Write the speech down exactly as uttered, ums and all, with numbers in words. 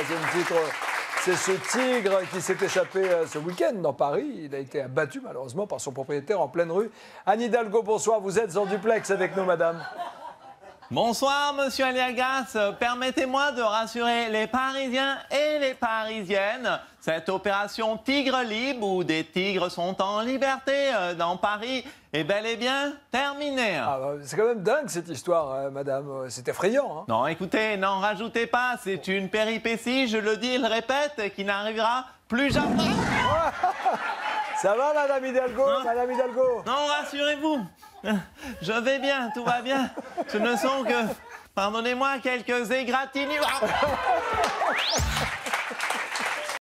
troisième titre. C'est ce tigre qui s'est échappé ce week-end dans Paris. Il a été abattu malheureusement par son propriétaire en pleine rue. Anne Hidalgo, bonsoir. Vous êtes en duplex avec nous, madame. Bonsoir, monsieur Aliagas. Permettez-moi de rassurer les Parisiens et les Parisiennes. Cette opération Tigre Libre, où des tigres sont en liberté dans Paris, est bel et bien terminée. Ah, bah, c'est quand même dingue cette histoire, hein, madame. C'est effrayant. Hein. Non, écoutez, n'en rajoutez pas. C'est une péripétie, je le dis, il le répète, qui n'arrivera plus jamais. Ça va, madame Hidalgo, non. madame Hidalgo? Non, rassurez-vous. Je vais bien, tout va bien. Ce ne sont que, pardonnez-moi, quelques égratignures.